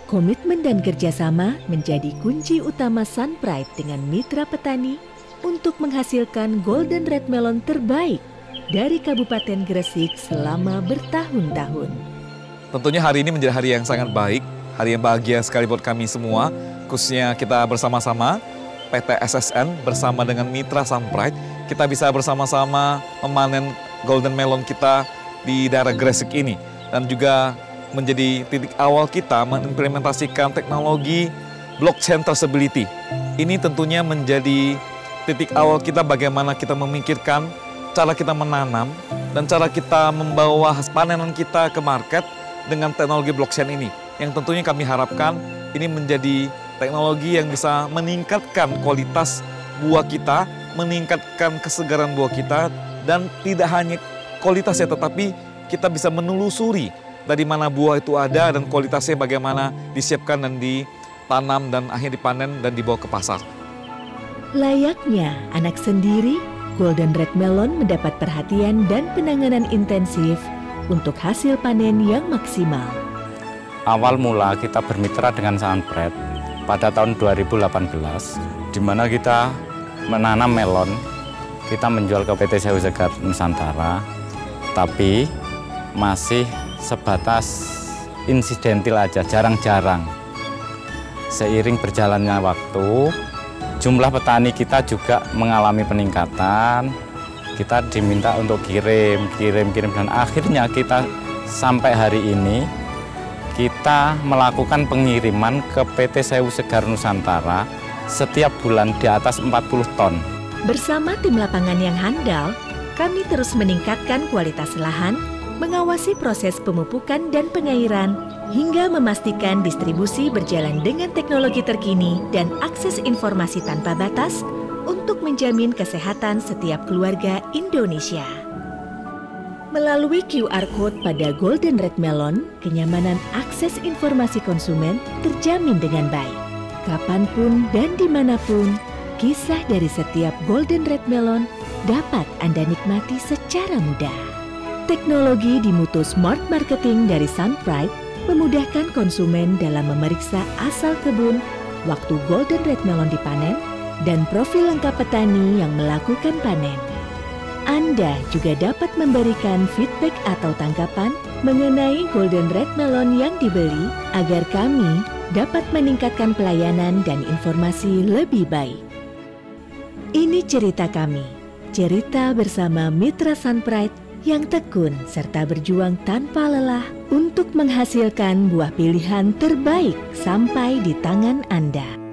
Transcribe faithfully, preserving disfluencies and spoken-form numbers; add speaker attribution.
Speaker 1: Komitmen dan kerjasama menjadi kunci utama Sunpride dengan mitra petani untuk menghasilkan Golden Red Melon terbaik dari Kabupaten Gresik selama bertahun-tahun.
Speaker 2: Tentunya hari ini menjadi hari yang sangat baik, hari yang bahagia sekali buat kami semua, khususnya kita bersama-sama P T S S N bersama dengan mitra Sunpride, kita bisa bersama-sama memanen Golden Melon kita di daerah Gresik ini dan juga menjadi titik awal kita mengimplementasikan teknologi blockchain traceability. Ini tentunya menjadi titik awal kita bagaimana kita memikirkan cara kita menanam dan cara kita membawa panenan kita ke market dengan teknologi blockchain ini. Yang tentunya kami harapkan ini menjadi teknologi yang bisa meningkatkan kualitas buah kita, meningkatkan kesegaran buah kita, dan tidak hanya kualitasnya tetapi kita bisa menelusuri dari mana buah itu ada dan kualitasnya bagaimana disiapkan dan ditanam dan akhirnya dipanen dan dibawa ke pasar.
Speaker 1: Layaknya anak sendiri, Golden Red Melon mendapat perhatian dan penanganan intensif untuk hasil panen yang maksimal.
Speaker 3: Awal mula kita bermitra dengan Sunpride pada tahun dua ribu delapan belas, di mana kita menanam melon, kita menjual ke P T Sewu Segar Nusantara, tapi masih sebatas insidentil aja, jarang-jarang. Seiring berjalannya waktu, jumlah petani kita juga mengalami peningkatan. Kita diminta untuk kirim, kirim, kirim, dan akhirnya kita sampai hari ini kita melakukan pengiriman ke P T Sewu Segar Nusantara setiap bulan di atas empat puluh ton.
Speaker 1: Bersama tim lapangan yang handal, kami terus meningkatkan kualitas lahan, mengawasi proses pemupukan dan pengairan, hingga memastikan distribusi berjalan dengan teknologi terkini dan akses informasi tanpa batas untuk menjamin kesehatan setiap keluarga Indonesia. Melalui Q R Code pada Golden Red Melon, kenyamanan akses informasi konsumen terjamin dengan baik. Kapanpun dan dimanapun, kisah dari setiap Golden Red Melon dapat Anda nikmati secara mudah. Teknologi di mutu Smart Marketing dari Sunpride memudahkan konsumen dalam memeriksa asal kebun, waktu Golden Red Melon dipanen, dan profil lengkap petani yang melakukan panen. Anda juga dapat memberikan feedback atau tanggapan mengenai Golden Red Melon yang dibeli agar kami dapat meningkatkan pelayanan dan informasi lebih baik. Ini cerita kami, cerita bersama mitra Sunpride yang tekun serta berjuang tanpa lelah untuk menghasilkan buah pilihan terbaik sampai di tangan Anda.